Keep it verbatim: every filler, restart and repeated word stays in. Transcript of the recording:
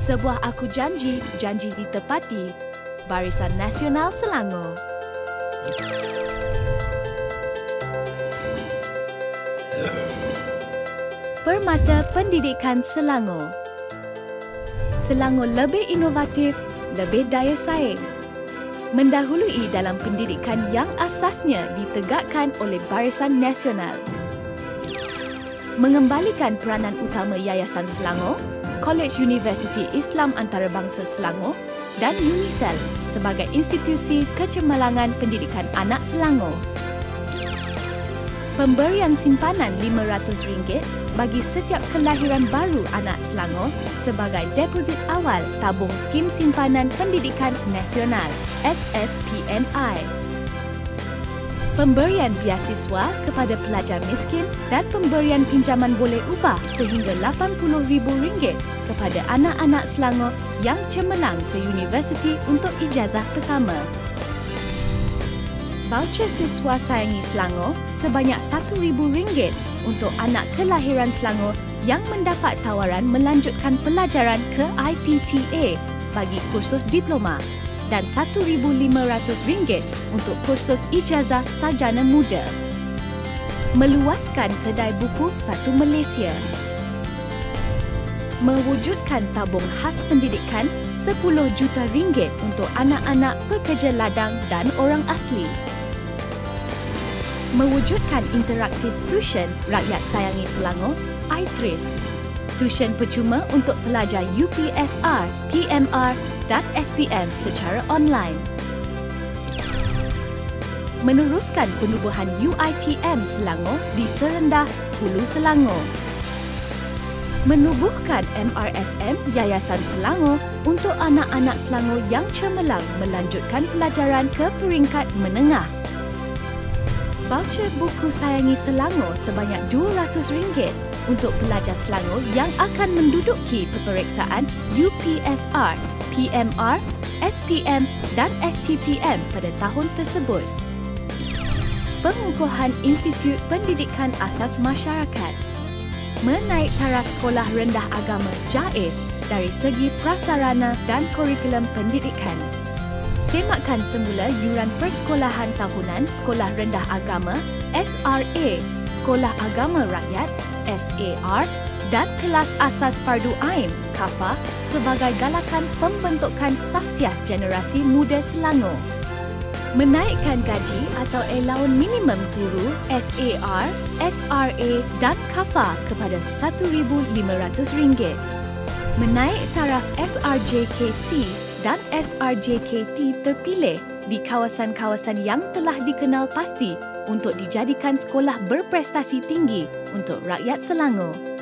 Sebuah aku janji, janji ditepati. Barisan Nasional Selangor. Permata Pendidikan Selangor. Selangor lebih inovatif, lebih daya saing. Mendahului dalam pendidikan yang asasnya ditegakkan oleh Barisan Nasional. Mengembalikan peranan utama Yayasan Selangor, College Universiti Islam Antarabangsa Selangor dan UNISEL sebagai institusi kecemerlangan pendidikan anak Selangor. Pemberian simpanan lima ratus ringgit bagi setiap kelahiran baru anak Selangor sebagai deposit awal tabung Skim Simpanan Pendidikan Nasional S S P N I. Pemberian biasiswa kepada pelajar miskin dan pemberian pinjaman boleh ubah sehingga lapan puluh ribu ringgit kepada anak-anak Selangor yang cemerlang ke universiti untuk ijazah pertama. Voucher siswa Sayangi Selangor sebanyak satu ribu ringgit untuk anak kelahiran Selangor yang mendapat tawaran melanjutkan pelajaran ke I P T A bagi kursus diploma dan satu ribu lima ratus ringgit untuk kursus ijazah sarjana muda. Meluaskan kedai buku Satu Malaysia. Mewujudkan tabung khas pendidikan sepuluh juta ringgit untuk anak-anak pekerja ladang dan orang asli. Mewujudkan interaktif tuition Rakyat Sayangi Selangor, I T R I S. Tuition percuma untuk pelajar U P S R, P M R dan S P M secara online. Meneruskan penubuhan U I T M Selangor di Serendah, Hulu Selangor. Menubuhkan M R S M Yayasan Selangor untuk anak-anak Selangor yang cemerlang melanjutkan pelajaran ke peringkat menengah. Voucher buku Sayangi Selangor sebanyak dua ratus ringgit untuk pelajar Selangor yang akan menduduki peperiksaan U P S R, P M R, S P M dan S T P M pada tahun tersebut. Pengukuhan Institut Pendidikan Asas Masyarakat. Menaik taraf sekolah rendah agama JAIZ dari segi prasarana dan kurikulum pendidikan. Semakkan semula yuran persekolahan tahunan Sekolah Rendah Agama S R A, Sekolah Agama Rakyat S A R dan Kelas Asas Fardu Ain KAFA sebagai galakan pembentukan sahsiah generasi muda Selangor. Menaikkan gaji atau allowance minimum guru S A R, S R A dan KAFA kepada satu ribu lima ratus ringgit. Menaik taraf S R J K C dan S R J K T terpilih di kawasan-kawasan yang telah dikenal pasti untuk dijadikan sekolah berprestasi tinggi untuk rakyat Selangor.